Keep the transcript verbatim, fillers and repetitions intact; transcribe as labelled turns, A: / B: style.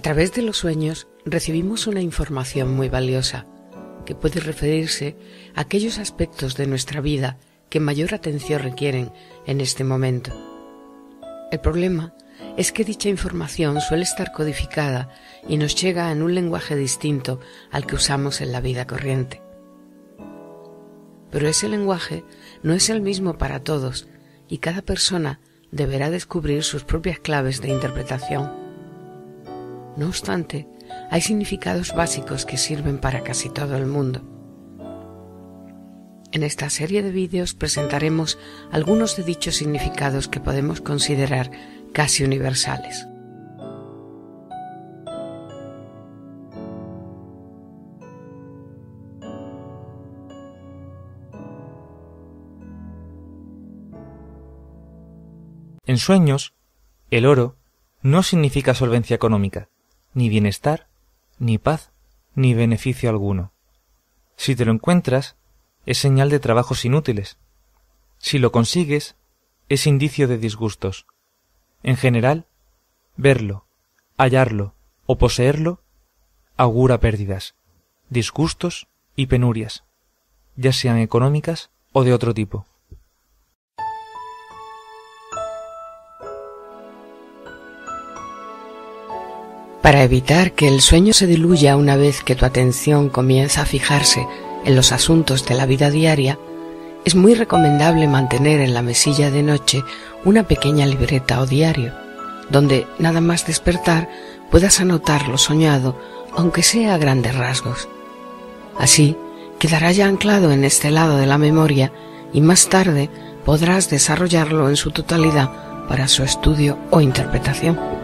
A: través de los sueños recibimos una información muy valiosa, que puede referirse a aquellos aspectos de nuestra vida que mayor atención requieren en este momento. El problema es que dicha información suele estar codificada y nos llega en un lenguaje distinto al que usamos en la vida corriente. Pero ese lenguaje no es el mismo para todos y cada persona deberá descubrir sus propias claves de interpretación. No obstante, hay significados básicos que sirven para casi todo el mundo. En esta serie de vídeos presentaremos algunos de dichos significados que podemos considerar casi universales.
B: En sueños, el oro no significa solvencia económica, ni bienestar, ni paz, ni beneficio alguno. Si te lo encuentras, es señal de trabajos inútiles. Si lo consigues, es indicio de disgustos. En general, verlo, hallarlo o poseerlo augura pérdidas, disgustos y penurias, ya sean económicas o de otro tipo.
A: Para evitar que el sueño se diluya una vez que tu atención comienza a fijarse en los asuntos de la vida diaria, es muy recomendable mantener en la mesilla de noche una pequeña libreta o diario, donde nada más despertar puedas anotar lo soñado, aunque sea a grandes rasgos. Así quedará ya anclado en este lado de la memoria y más tarde podrás desarrollarlo en su totalidad para su estudio o interpretación.